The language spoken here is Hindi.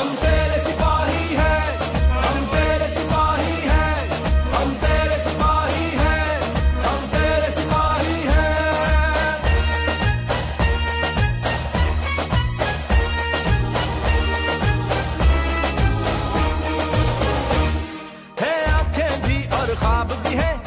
हम तेरे सिपाही हैं, हम तेरे सिपाही हैं, हम तेरे सिपाही हैं, हम तेरे सिपाही हैं। है आंखें भी और ख्वाब भी हैं,